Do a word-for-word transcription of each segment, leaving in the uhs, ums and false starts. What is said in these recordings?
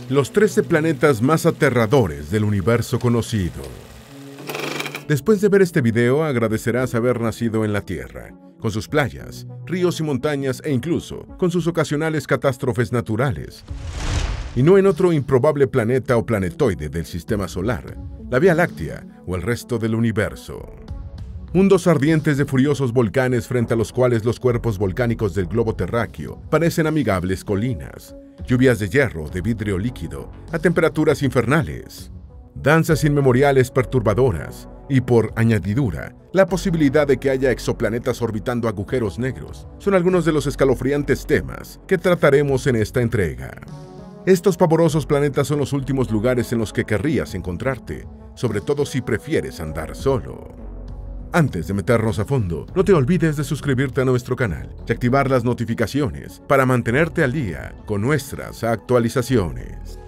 Los trece planetas más aterradores del universo conocido. Después de ver este video, agradecerás haber nacido en la Tierra, con sus playas, ríos y montañas e incluso con sus ocasionales catástrofes naturales. Y no en otro improbable planeta o planetoide del Sistema Solar, la Vía Láctea o el resto del universo. Mundos ardientes de furiosos volcanes frente a los cuales los cuerpos volcánicos del globo terráqueo parecen amigables colinas. Lluvias de hierro, de vidrio líquido, a temperaturas infernales. Danzas inmemoriales perturbadoras. Y por añadidura, la posibilidad de que haya exoplanetas orbitando agujeros negros son algunos de los escalofriantes temas que trataremos en esta entrega. Estos pavorosos planetas son los últimos lugares en los que querrías encontrarte, sobre todo si prefieres andar solo. Antes de meternos a fondo, no te olvides de suscribirte a nuestro canal y activar las notificaciones para mantenerte al día con nuestras actualizaciones.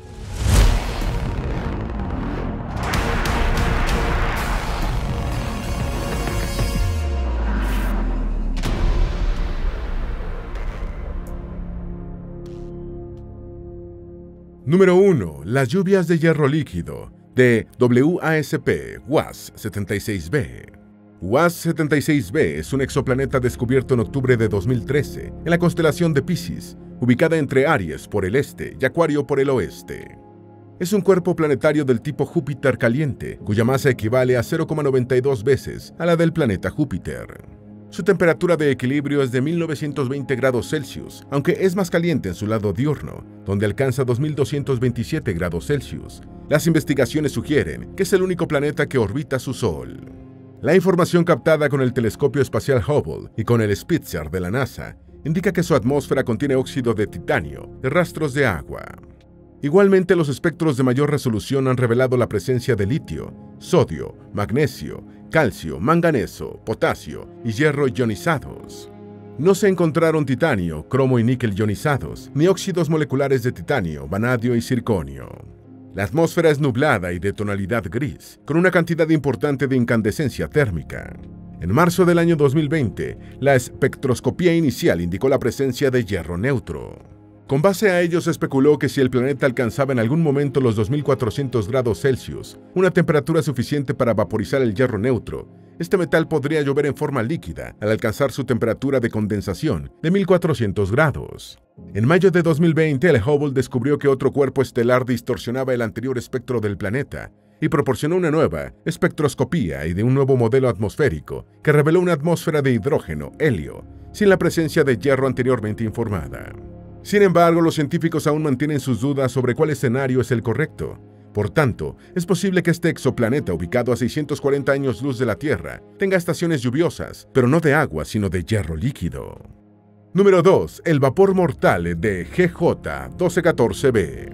Número uno. Las lluvias de hierro líquido de WASP WASP setenta y seis b. WASP setenta y seis b es un exoplaneta descubierto en octubre de dos mil trece en la constelación de Piscis, ubicada entre Aries por el este y Acuario por el oeste. Es un cuerpo planetario del tipo Júpiter caliente, cuya masa equivale a cero coma noventa y dos veces a la del planeta Júpiter. Su temperatura de equilibrio es de mil novecientos veinte grados Celsius, aunque es más caliente en su lado diurno, donde alcanza dos mil doscientos veintisiete grados Celsius. Las investigaciones sugieren que es el único planeta que orbita su Sol. La información captada con el telescopio espacial Hubble y con el Spitzer de la NASA indica que su atmósfera contiene óxido de titanio y rastros de agua. Igualmente, los espectros de mayor resolución han revelado la presencia de litio, sodio, magnesio, calcio, manganeso, potasio y hierro ionizados. No se encontraron titanio, cromo y níquel ionizados, ni óxidos moleculares de titanio, vanadio y circonio. La atmósfera es nublada y de tonalidad gris, con una cantidad importante de incandescencia térmica. En marzo del año dos mil veinte, la espectroscopía inicial indicó la presencia de hierro neutro. Con base a ello se especuló que si el planeta alcanzaba en algún momento los dos mil cuatrocientos grados Celsius, una temperatura suficiente para vaporizar el hierro neutro, este metal podría llover en forma líquida al alcanzar su temperatura de condensación de mil cuatrocientos grados. En mayo de dos mil veinte, el Hubble descubrió que otro cuerpo estelar distorsionaba el anterior espectro del planeta y proporcionó una nueva espectroscopía y de un nuevo modelo atmosférico que reveló una atmósfera de hidrógeno, helio, sin la presencia de hierro anteriormente informada. Sin embargo, los científicos aún mantienen sus dudas sobre cuál escenario es el correcto. Por tanto, es posible que este exoplaneta, ubicado a seiscientos cuarenta años luz de la Tierra, tenga estaciones lluviosas, pero no de agua, sino de hierro líquido. Número dos. El vapor mortal de G J doce catorce b.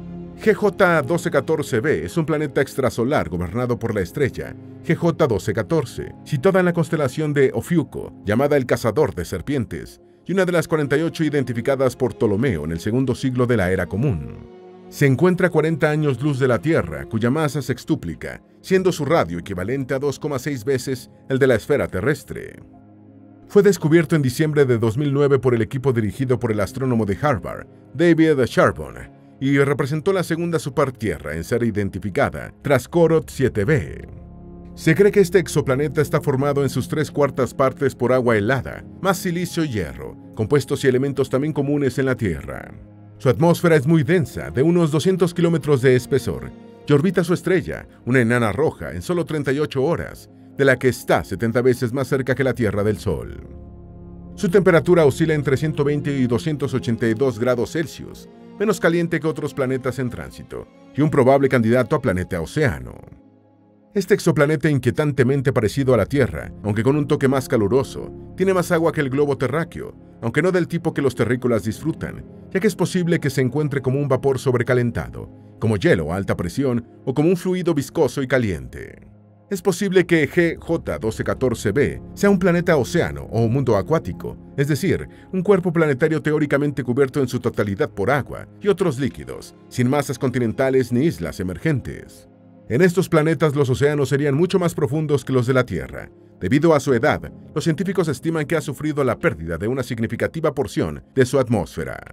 G J doce catorce b es un planeta extrasolar gobernado por la estrella G J doce catorce, situada en la constelación de Ofiuco, llamada el Cazador de Serpientes, y una de las cuarenta y ocho identificadas por Ptolomeo en el segundo siglo de la Era Común. Se encuentra a cuarenta años luz de la Tierra, cuya masa sextuplica, siendo su radio equivalente a dos coma seis veces el de la esfera terrestre. Fue descubierto en diciembre de dos mil nueve por el equipo dirigido por el astrónomo de Harvard, David Charbon, y representó la segunda supertierra en ser identificada, tras Corot siete b. Se cree que este exoplaneta está formado en sus tres cuartas partes por agua helada, más silicio y hierro, compuestos y elementos también comunes en la Tierra. Su atmósfera es muy densa, de unos doscientos kilómetros de espesor, y orbita su estrella, una enana roja, en solo treinta y ocho horas, de la que está setenta veces más cerca que la Tierra del Sol. Su temperatura oscila entre ciento veinte y doscientos ochenta y dos grados Celsius, menos caliente que otros planetas en tránsito, y un probable candidato a planeta océano. Este exoplaneta inquietantemente parecido a la Tierra, aunque con un toque más caluroso, tiene más agua que el globo terráqueo, aunque no del tipo que los terrícolas disfrutan, ya que es posible que se encuentre como un vapor sobrecalentado, como hielo a alta presión o como un fluido viscoso y caliente. Es posible que G J doce catorce b sea un planeta océano o un mundo acuático, es decir, un cuerpo planetario teóricamente cubierto en su totalidad por agua y otros líquidos, sin masas continentales ni islas emergentes. En estos planetas los océanos serían mucho más profundos que los de la Tierra. Debido a su edad, los científicos estiman que ha sufrido la pérdida de una significativa porción de su atmósfera.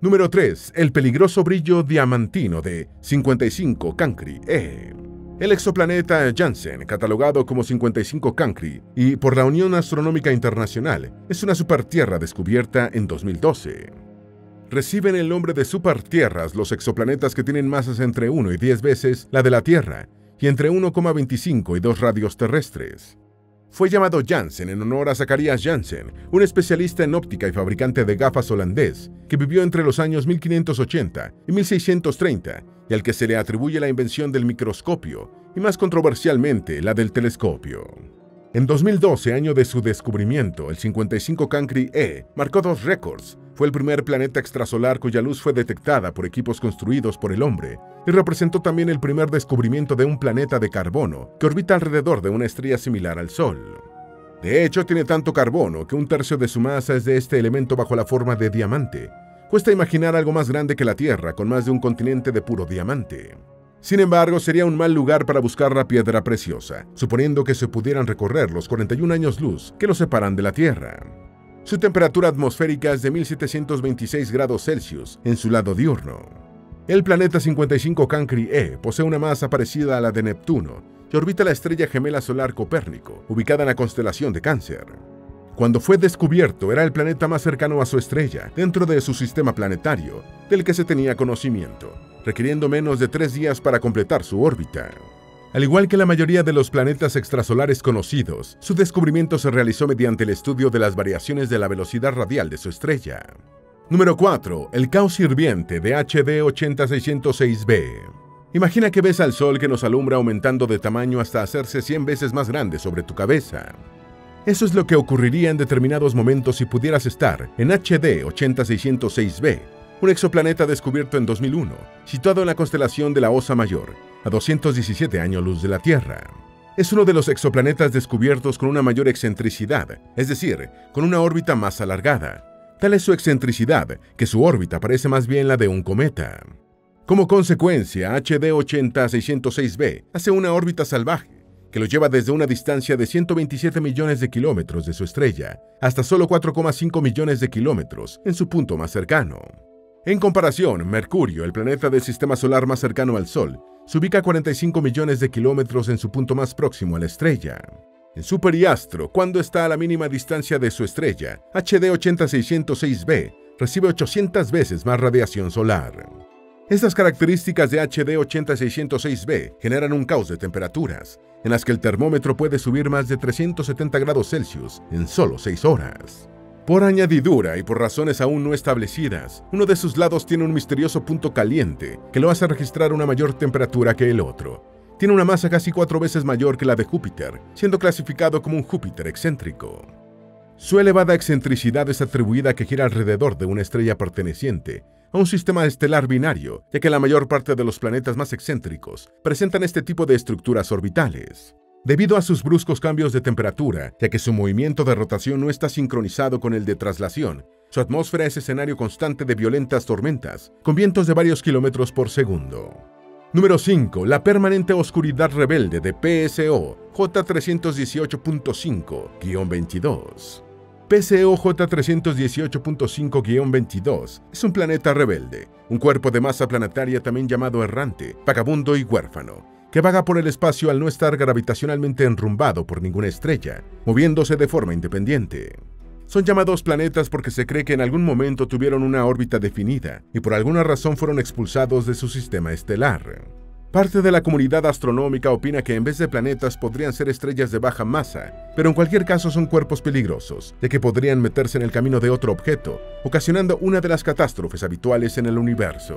Número tres. El peligroso brillo diamantino de cincuenta y cinco Cancri e. El exoplaneta Janssen, catalogado como cincuenta y cinco Cancri y por la Unión Astronómica Internacional, es una supertierra descubierta en dos mil doce. Reciben el nombre de supertierras los exoplanetas que tienen masas entre uno y diez veces la de la Tierra y entre uno coma veinticinco y dos radios terrestres. Fue llamado Janssen en honor a Zacharias Janssen, un especialista en óptica y fabricante de gafas holandés que vivió entre los años mil quinientos ochenta y mil seiscientos treinta y al que se le atribuye la invención del microscopio y más controversialmente la del telescopio. En dos mil doce, año de su descubrimiento, el cincuenta y cinco Cancri e marcó dos récords. Fue el primer planeta extrasolar cuya luz fue detectada por equipos construidos por el hombre y representó también el primer descubrimiento de un planeta de carbono que orbita alrededor de una estrella similar al Sol. De hecho, tiene tanto carbono que un tercio de su masa es de este elemento bajo la forma de diamante. Cuesta imaginar algo más grande que la Tierra con más de un continente de puro diamante. Sin embargo, sería un mal lugar para buscar la piedra preciosa, suponiendo que se pudieran recorrer los cuarenta y un años luz que lo separan de la Tierra. Su temperatura atmosférica es de mil setecientos veintiséis grados Celsius en su lado diurno. El planeta cincuenta y cinco Cancri e posee una masa parecida a la de Neptuno y orbita la estrella gemela solar Copérnico, ubicada en la constelación de Cáncer. Cuando fue descubierto, era el planeta más cercano a su estrella dentro de su sistema planetario, del que se tenía conocimiento, requiriendo menos de tres días para completar su órbita. Al igual que la mayoría de los planetas extrasolares conocidos, su descubrimiento se realizó mediante el estudio de las variaciones de la velocidad radial de su estrella. Número cuatro. El caos hirviente de H D ochenta seiscientos seis b. Imagina que ves al Sol que nos alumbra aumentando de tamaño hasta hacerse cien veces más grande sobre tu cabeza. Eso es lo que ocurriría en determinados momentos si pudieras estar en H D ochenta seiscientos seis b, un exoplaneta descubierto en dos mil uno, situado en la constelación de la Osa Mayor, a doscientos diecisiete años luz de la Tierra. Es uno de los exoplanetas descubiertos con una mayor excentricidad, es decir, con una órbita más alargada. Tal es su excentricidad que su órbita parece más bien la de un cometa. Como consecuencia, H D ochenta seiscientos seis b hace una órbita salvaje que lo lleva desde una distancia de ciento veintisiete millones de kilómetros de su estrella hasta solo cuatro coma cinco millones de kilómetros en su punto más cercano. En comparación, Mercurio, el planeta del sistema solar más cercano al Sol, se ubica a cuarenta y cinco millones de kilómetros en su punto más próximo a la estrella. En su periastro, cuando está a la mínima distancia de su estrella, H D ochenta seiscientos seis b recibe ochocientas veces más radiación solar. Estas características de H D ochenta seiscientos seis b generan un caos de temperaturas, en las que el termómetro puede subir más de trescientos setenta grados Celsius en solo seis horas. Por añadidura y por razones aún no establecidas, uno de sus lados tiene un misterioso punto caliente que lo hace registrar una mayor temperatura que el otro. Tiene una masa casi cuatro veces mayor que la de Júpiter, siendo clasificado como un Júpiter excéntrico. Su elevada excentricidad es atribuida a que gira alrededor de una estrella perteneciente a un sistema estelar binario, ya que la mayor parte de los planetas más excéntricos presentan este tipo de estructuras orbitales. Debido a sus bruscos cambios de temperatura, ya que su movimiento de rotación no está sincronizado con el de traslación, su atmósfera es escenario constante de violentas tormentas, con vientos de varios kilómetros por segundo. Número cinco. La permanente oscuridad rebelde de P S O J trescientos dieciocho punto cinco guión veintidós. P S O J trescientos dieciocho punto cinco guión veintidós es un planeta rebelde, un cuerpo de masa planetaria también llamado errante, vagabundo y huérfano, que vaga por el espacio al no estar gravitacionalmente enrumbado por ninguna estrella, moviéndose de forma independiente. Son llamados planetas porque se cree que en algún momento tuvieron una órbita definida y por alguna razón fueron expulsados de su sistema estelar. Parte de la comunidad astronómica opina que en vez de planetas podrían ser estrellas de baja masa, pero en cualquier caso son cuerpos peligrosos, ya que podrían meterse en el camino de otro objeto, ocasionando una de las catástrofes habituales en el universo.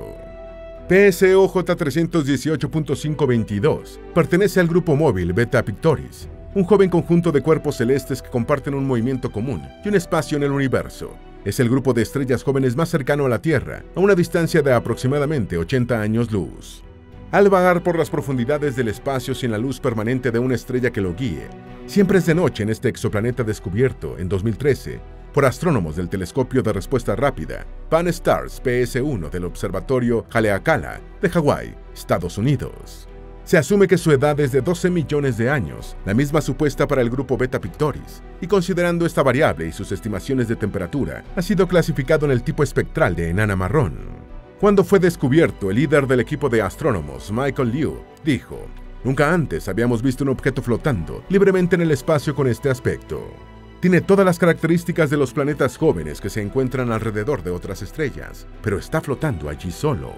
P S O J trescientos dieciocho punto cinco veintidós pertenece al grupo móvil Beta Pictoris, un joven conjunto de cuerpos celestes que comparten un movimiento común y un espacio en el universo. Es el grupo de estrellas jóvenes más cercano a la Tierra, a una distancia de aproximadamente ochenta años luz. Al vagar por las profundidades del espacio sin la luz permanente de una estrella que lo guíe, siempre es de noche en este exoplaneta descubierto en dos mil trece por astrónomos del telescopio de respuesta rápida Pan-STARRS P S uno del observatorio Haleakala de Hawái, Estados Unidos. Se asume que su edad es de doce millones de años, la misma supuesta para el grupo Beta Pictoris, y considerando esta variable y sus estimaciones de temperatura, ha sido clasificado en el tipo espectral de enana marrón. Cuando fue descubierto, el líder del equipo de astrónomos, Michael Liu, dijo: "Nunca antes habíamos visto un objeto flotando libremente en el espacio con este aspecto. Tiene todas las características de los planetas jóvenes que se encuentran alrededor de otras estrellas, pero está flotando allí solo".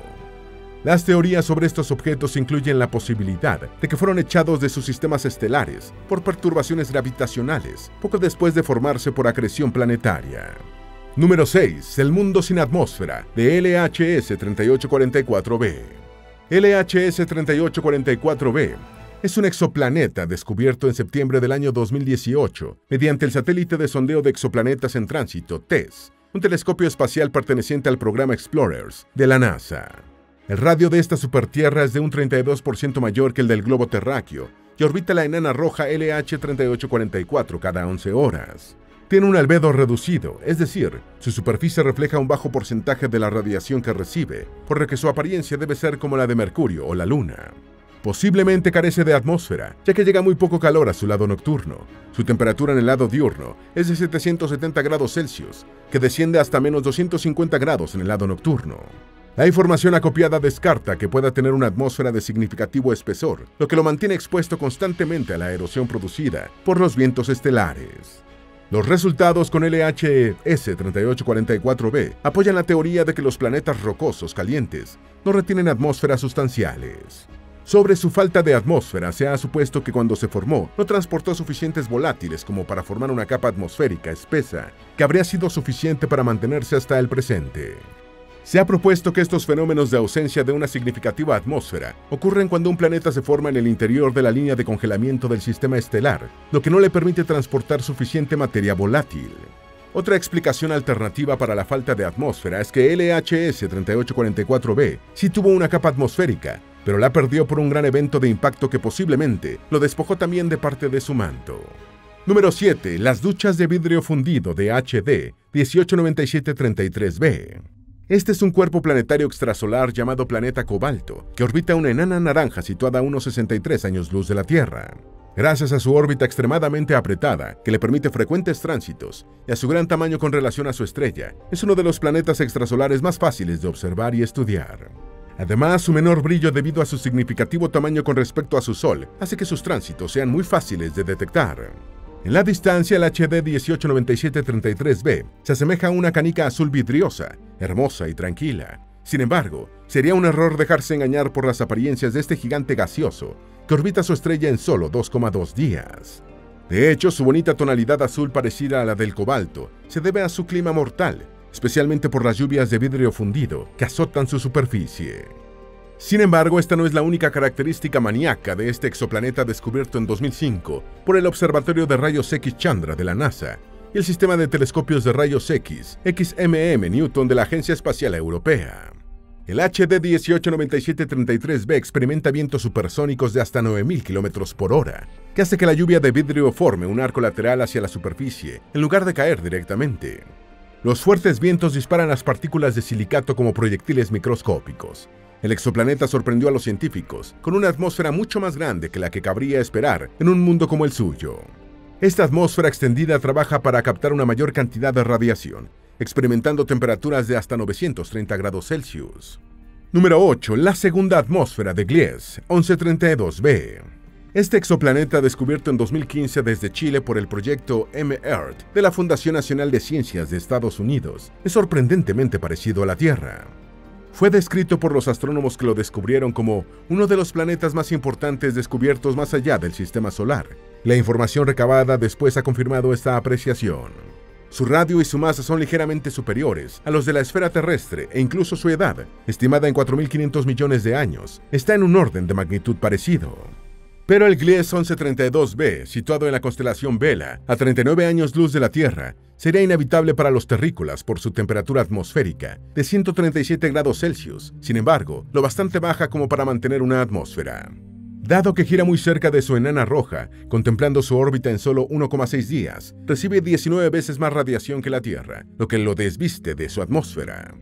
Las teorías sobre estos objetos incluyen la posibilidad de que fueron echados de sus sistemas estelares por perturbaciones gravitacionales, poco después de formarse por acreción planetaria. Número seis. El mundo sin atmósfera, de L H S treinta y ocho cuarenta y cuatro b. L H S treinta y ocho cuarenta y cuatro b es un exoplaneta descubierto en septiembre del año dos mil dieciocho mediante el satélite de sondeo de exoplanetas en tránsito, TESS, un telescopio espacial perteneciente al programa Explorers de la NASA. El radio de esta supertierra es de un treinta y dos por ciento mayor que el del globo terráqueo y orbita la enana roja L H treinta y ocho cuarenta y cuatro cada once horas. Tiene un albedo reducido, es decir, su superficie refleja un bajo porcentaje de la radiación que recibe, por lo que su apariencia debe ser como la de Mercurio o la Luna. Posiblemente carece de atmósfera, ya que llega muy poco calor a su lado nocturno. Su temperatura en el lado diurno es de setecientos setenta grados Celsius, que desciende hasta menos doscientos cincuenta grados en el lado nocturno. La información acopiada descarta que pueda tener una atmósfera de significativo espesor, lo que lo mantiene expuesto constantemente a la erosión producida por los vientos estelares. Los resultados con L H S treinta y ocho cuarenta y cuatro b apoyan la teoría de que los planetas rocosos calientes no retienen atmósferas sustanciales. Sobre su falta de atmósfera, se ha supuesto que cuando se formó no transportó suficientes volátiles como para formar una capa atmosférica espesa que habría sido suficiente para mantenerse hasta el presente. Se ha propuesto que estos fenómenos de ausencia de una significativa atmósfera ocurren cuando un planeta se forma en el interior de la línea de congelamiento del sistema estelar, lo que no le permite transportar suficiente materia volátil. Otra explicación alternativa para la falta de atmósfera es que L H S treinta y ocho cuarenta y cuatro b sí tuvo una capa atmosférica, pero la perdió por un gran evento de impacto que posiblemente lo despojó también de parte de su manto. Número siete. Las duchas de vidrio fundido de H D dieciocho noventa y siete treinta y tres b. Este es un cuerpo planetario extrasolar llamado planeta Cobalto, que orbita una enana naranja situada a unos sesenta y tres años luz de la Tierra. Gracias a su órbita extremadamente apretada, que le permite frecuentes tránsitos, y a su gran tamaño con relación a su estrella, es uno de los planetas extrasolares más fáciles de observar y estudiar. Además, su menor brillo debido a su significativo tamaño con respecto a su Sol hace que sus tránsitos sean muy fáciles de detectar. En la distancia, el H D dieciocho noventa y siete treinta y tres b se asemeja a una canica azul vidriosa, hermosa y tranquila. Sin embargo, sería un error dejarse engañar por las apariencias de este gigante gaseoso que orbita su estrella en solo dos coma dos días. De hecho, su bonita tonalidad azul parecida a la del cobalto se debe a su clima mortal, especialmente por las lluvias de vidrio fundido que azotan su superficie. Sin embargo, esta no es la única característica maníaca de este exoplaneta descubierto en dos mil cinco por el Observatorio de Rayos X Chandra de la NASA y el Sistema de Telescopios de Rayos X X M M Newton de la Agencia Espacial Europea. El H D dieciocho noventa y siete treinta y tres b experimenta vientos supersónicos de hasta nueve mil kilómetros por hora, que hace que la lluvia de vidrio forme un arco lateral hacia la superficie en lugar de caer directamente. Los fuertes vientos disparan las partículas de silicato como proyectiles microscópicos. El exoplaneta sorprendió a los científicos con una atmósfera mucho más grande que la que cabría esperar en un mundo como el suyo. Esta atmósfera extendida trabaja para captar una mayor cantidad de radiación, experimentando temperaturas de hasta novecientos treinta grados Celsius. Número ocho. La segunda atmósfera de Gliese once treinta y dos b. Este exoplaneta, descubierto en dos mil quince desde Chile por el proyecto M-Earth de la Fundación Nacional de Ciencias de Estados Unidos, es sorprendentemente parecido a la Tierra. Fue descrito por los astrónomos que lo descubrieron como uno de los planetas más importantes descubiertos más allá del sistema solar. La información recabada después ha confirmado esta apreciación. Su radio y su masa son ligeramente superiores a los de la esfera terrestre e incluso su edad, estimada en cuatro mil quinientos millones de años, está en un orden de magnitud parecido. Pero el Gliese once treinta y dos b, situado en la constelación Vela, a treinta y nueve años luz de la Tierra, sería inhabitable para los terrícolas por su temperatura atmosférica de ciento treinta y siete grados Celsius, sin embargo, lo bastante baja como para mantener una atmósfera. Dado que gira muy cerca de su enana roja, contemplando su órbita en solo uno coma seis días, recibe diecinueve veces más radiación que la Tierra, lo que lo desviste de su atmósfera.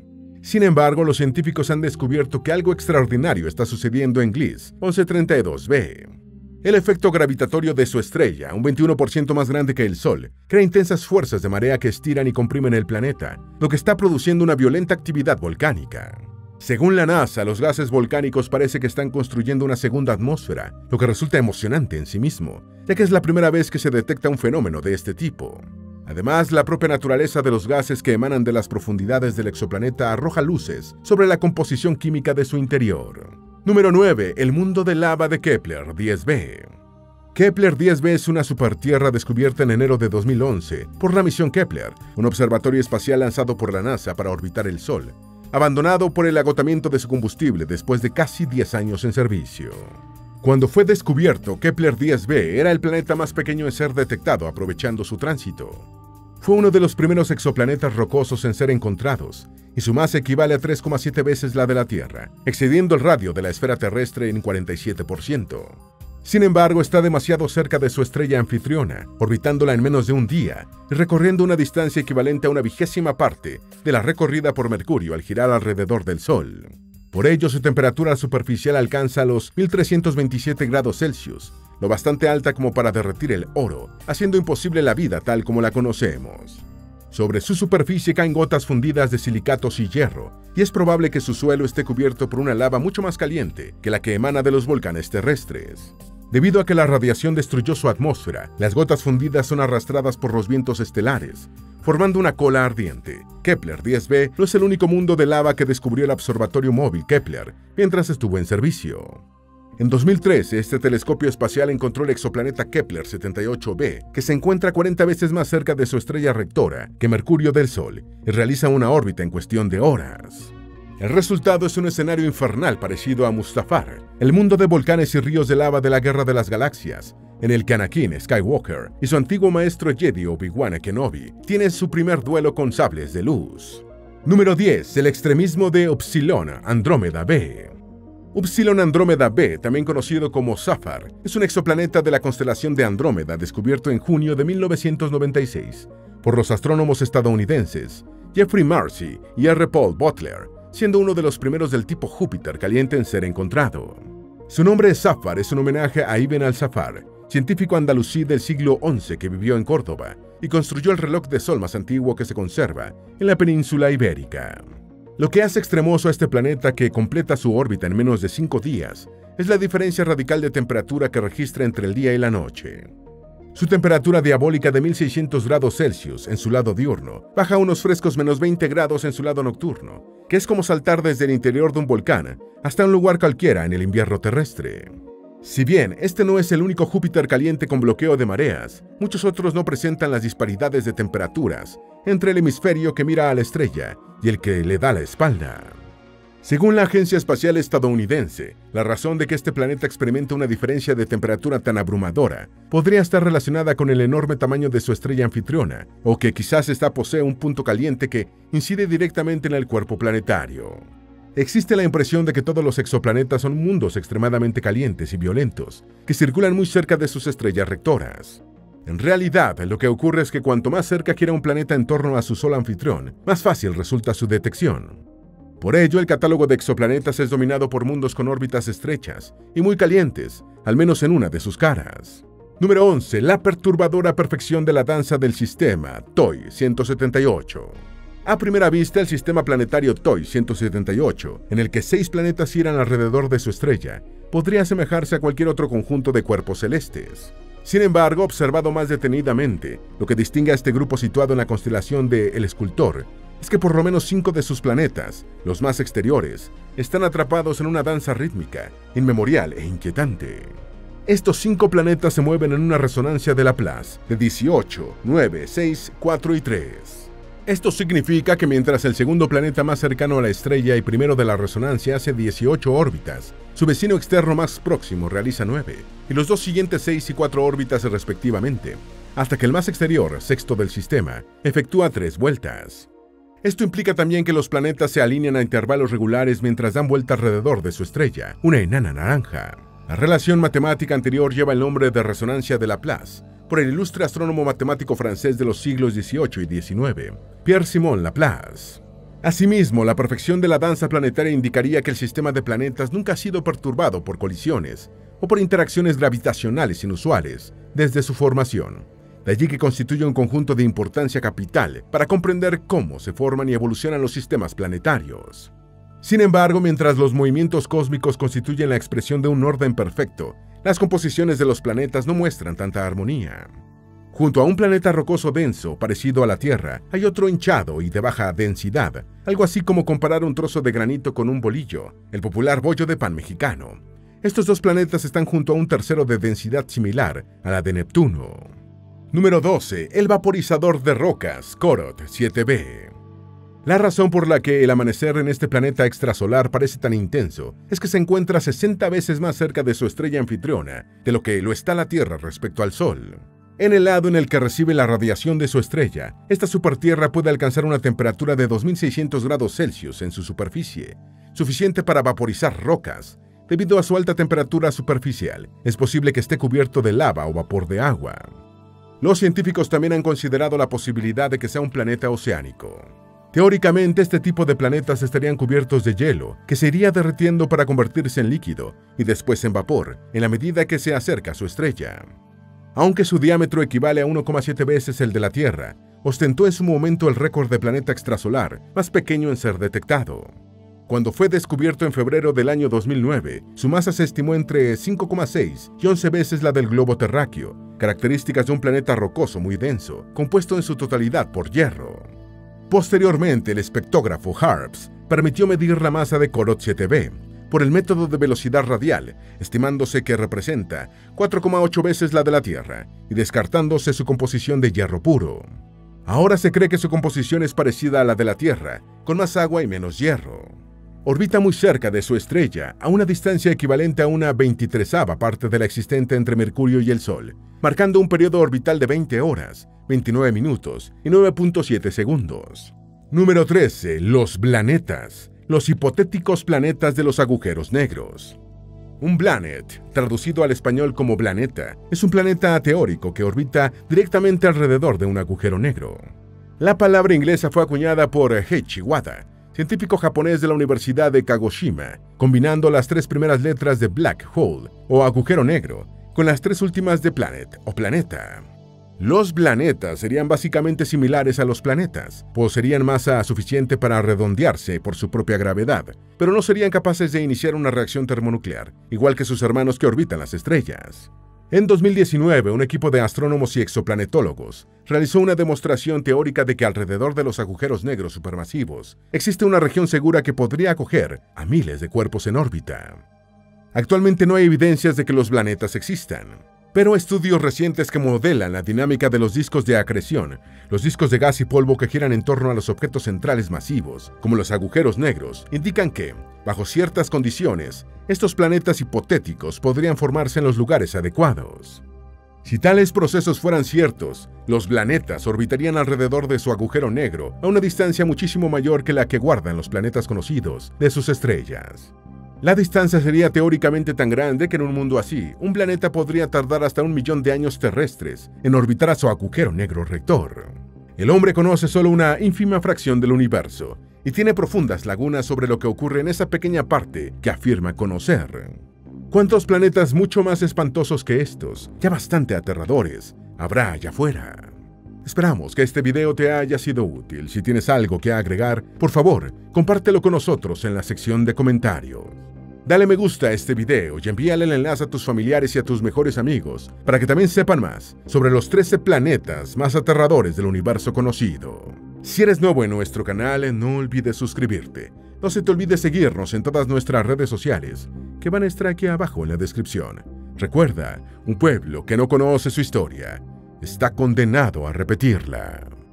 Sin embargo, los científicos han descubierto que algo extraordinario está sucediendo en Gliese once treinta y dos b. El efecto gravitatorio de su estrella, un veintiuno por ciento más grande que el Sol, crea intensas fuerzas de marea que estiran y comprimen el planeta, lo que está produciendo una violenta actividad volcánica. Según la NASA, los gases volcánicos parece que están construyendo una segunda atmósfera, lo que resulta emocionante en sí mismo, ya que es la primera vez que se detecta un fenómeno de este tipo. Además, la propia naturaleza de los gases que emanan de las profundidades del exoplaneta arroja luces sobre la composición química de su interior. Número nueve. El mundo de lava de Kepler diez b. Kepler diez b es una supertierra descubierta en enero de dos mil once por la misión Kepler, un observatorio espacial lanzado por la NASA para orbitar el Sol, abandonado por el agotamiento de su combustible después de casi diez años en servicio. Cuando fue descubierto, Kepler diez b era el planeta más pequeño en ser detectado aprovechando su tránsito. Fue uno de los primeros exoplanetas rocosos en ser encontrados, y su masa equivale a tres coma siete veces la de la Tierra, excediendo el radio de la esfera terrestre en cuarenta y siete por ciento. Sin embargo, está demasiado cerca de su estrella anfitriona, orbitándola en menos de un día y recorriendo una distancia equivalente a una vigésima parte de la recorrida por Mercurio al girar alrededor del Sol. Por ello, su temperatura superficial alcanza los mil trescientos veintisiete grados Celsius, lo bastante alta como para derretir el oro, haciendo imposible la vida tal como la conocemos. Sobre su superficie caen gotas fundidas de silicatos y hierro, y es probable que su suelo esté cubierto por una lava mucho más caliente que la que emana de los volcanes terrestres. Debido a que la radiación destruyó su atmósfera, las gotas fundidas son arrastradas por los vientos estelares, formando una cola ardiente. Kepler diez b no es el único mundo de lava que descubrió el observatorio móvil Kepler mientras estuvo en servicio. En dos mil trece, este telescopio espacial encontró el exoplaneta Kepler setenta y ocho b, que se encuentra cuarenta veces más cerca de su estrella rectora que Mercurio del Sol, y realiza una órbita en cuestión de horas. El resultado es un escenario infernal parecido a Mustafar, el mundo de volcanes y ríos de lava de la Guerra de las Galaxias, en el que Anakin Skywalker y su antiguo maestro Jedi Obi-Wan Kenobi tienen su primer duelo con sables de luz. Número diez. El extremismo de Upsilon Andrómeda b. Upsilon Andrómeda b, también conocido como Safar, es un exoplaneta de la constelación de Andrómeda descubierto en junio de mil novecientos noventa y seis por los astrónomos estadounidenses Jeffrey Marcy y R. Paul Butler, siendo uno de los primeros del tipo Júpiter caliente en ser encontrado. Su nombre Safar es un homenaje a Ibn al-Safar, científico andalusí del siglo once que vivió en Córdoba y construyó el reloj de sol más antiguo que se conserva en la península ibérica. Lo que hace extremoso a este planeta, que completa su órbita en menos de cinco días, es la diferencia radical de temperatura que registra entre el día y la noche. Su temperatura diabólica de mil seiscientos grados Celsius en su lado diurno baja a unos frescos menos veinte grados en su lado nocturno, que es como saltar desde el interior de un volcán hasta un lugar cualquiera en el invierno terrestre. Si bien este no es el único Júpiter caliente con bloqueo de mareas, muchos otros no presentan las disparidades de temperaturas entre el hemisferio que mira a la estrella y el que le da la espalda. Según la Agencia Espacial Estadounidense, la razón de que este planeta experimente una diferencia de temperatura tan abrumadora podría estar relacionada con el enorme tamaño de su estrella anfitriona, o que quizás ésta posee un punto caliente que incide directamente en el cuerpo planetario. Existe la impresión de que todos los exoplanetas son mundos extremadamente calientes y violentos, que circulan muy cerca de sus estrellas rectoras. En realidad, lo que ocurre es que cuanto más cerca quiera un planeta en torno a su sol anfitrión, más fácil resulta su detección. Por ello, el catálogo de exoplanetas es dominado por mundos con órbitas estrechas y muy calientes, al menos en una de sus caras. Número once. La perturbadora perfección de la danza del sistema T O I ciento setenta y ocho. A primera vista, el sistema planetario T O I ciento setenta y ocho, en el que seis planetas giran alrededor de su estrella, podría asemejarse a cualquier otro conjunto de cuerpos celestes. Sin embargo, observado más detenidamente, lo que distingue a este grupo situado en la constelación de El Escultor es que por lo menos cinco de sus planetas, los más exteriores, están atrapados en una danza rítmica, inmemorial e inquietante. Estos cinco planetas se mueven en una resonancia de Laplace de dieciocho, nueve, seis, cuatro y tres. Esto significa que mientras el segundo planeta más cercano a la estrella y primero de la resonancia hace dieciocho órbitas, su vecino externo más próximo realiza nueve, y los dos siguientes seis y cuatro órbitas respectivamente, hasta que el más exterior, sexto del sistema, efectúa tres vueltas. Esto implica también que los planetas se alinean a intervalos regulares mientras dan vuelta alrededor de su estrella, una enana naranja. La relación matemática anterior lleva el nombre de resonancia de Laplace, por el ilustre astrónomo matemático francés de los siglos dieciocho y diecinueve, Pierre-Simon Laplace. Asimismo, la perfección de la danza planetaria indicaría que el sistema de planetas nunca ha sido perturbado por colisiones o por interacciones gravitacionales inusuales desde su formación. De allí que constituye un conjunto de importancia capital para comprender cómo se forman y evolucionan los sistemas planetarios. Sin embargo, mientras los movimientos cósmicos constituyen la expresión de un orden perfecto, las composiciones de los planetas no muestran tanta armonía. Junto a un planeta rocoso denso, parecido a la Tierra, hay otro hinchado y de baja densidad, algo así como comparar un trozo de granito con un bolillo, el popular bollo de pan mexicano. Estos dos planetas están junto a un tercero de densidad similar a la de Neptuno. Número doce. El vaporizador de rocas, Corot siete b. La razón por la que el amanecer en este planeta extrasolar parece tan intenso es que se encuentra sesenta veces más cerca de su estrella anfitriona de lo que lo está la Tierra respecto al Sol. En el lado en el que recibe la radiación de su estrella, esta supertierra puede alcanzar una temperatura de dos mil seiscientos grados Celsius en su superficie, suficiente para vaporizar rocas. Debido a su alta temperatura superficial, es posible que esté cubierto de lava o vapor de agua. Los científicos también han considerado la posibilidad de que sea un planeta oceánico. Teóricamente, este tipo de planetas estarían cubiertos de hielo, que se iría derritiendo para convertirse en líquido y después en vapor, en la medida que se acerca a su estrella. Aunque su diámetro equivale a uno coma siete veces el de la Tierra, ostentó en su momento el récord de planeta extrasolar más pequeño en ser detectado. Cuando fue descubierto en febrero del año dos mil nueve, su masa se estimó entre cinco coma seis y once veces la del globo terráqueo, características de un planeta rocoso muy denso, compuesto en su totalidad por hierro. Posteriormente, el espectógrafo HARPS permitió medir la masa de Corot siete b, por el método de velocidad radial, estimándose que representa cuatro coma ocho veces la de la Tierra y descartándose su composición de hierro puro. Ahora se cree que su composición es parecida a la de la Tierra, con más agua y menos hierro. Orbita muy cerca de su estrella, a una distancia equivalente a una veintitresava parte de la existente entre Mercurio y el Sol, marcando un periodo orbital de veinte horas, veintinueve minutos y nueve punto siete segundos. Número trece. Los planetas. Los hipotéticos planetas de los agujeros negros. Un planet, traducido al español como planeta, es un planeta teórico que orbita directamente alrededor de un agujero negro. La palabra inglesa fue acuñada por Heiichi Wada, científico japonés de la Universidad de Kagoshima, combinando las tres primeras letras de black hole o agujero negro con las tres últimas de planet o planeta. Los planetas serían básicamente similares a los planetas, poseerían masa suficiente para redondearse por su propia gravedad, pero no serían capaces de iniciar una reacción termonuclear, igual que sus hermanos que orbitan las estrellas. En dos mil diecinueve, un equipo de astrónomos y exoplanetólogos realizó una demostración teórica de que alrededor de los agujeros negros supermasivos existe una región segura que podría acoger a miles de cuerpos en órbita. Actualmente no hay evidencias de que los planetas existan, pero estudios recientes que modelan la dinámica de los discos de acreción, los discos de gas y polvo que giran en torno a los objetos centrales masivos, como los agujeros negros, indican que, bajo ciertas condiciones, estos planetas hipotéticos podrían formarse en los lugares adecuados. Si tales procesos fueran ciertos, los planetas orbitarían alrededor de su agujero negro a una distancia muchísimo mayor que la que guardan los planetas conocidos de sus estrellas. La distancia sería teóricamente tan grande que en un mundo así, un planeta podría tardar hasta un millón de años terrestres en orbitar a su agujero negro rector. El hombre conoce solo una ínfima fracción del universo y tiene profundas lagunas sobre lo que ocurre en esa pequeña parte que afirma conocer. ¿Cuántos planetas mucho más espantosos que estos, ya bastante aterradores, habrá allá afuera? Esperamos que este video te haya sido útil. Si tienes algo que agregar, por favor, compártelo con nosotros en la sección de comentarios. Dale me gusta a este video y envíale el enlace a tus familiares y a tus mejores amigos para que también sepan más sobre los trece planetas más aterradores del universo conocido. Si eres nuevo en nuestro canal, no olvides suscribirte. No se te olvide seguirnos en todas nuestras redes sociales, que van a estar aquí abajo en la descripción. Recuerda, un pueblo que no conoce su historia está condenado a repetirla.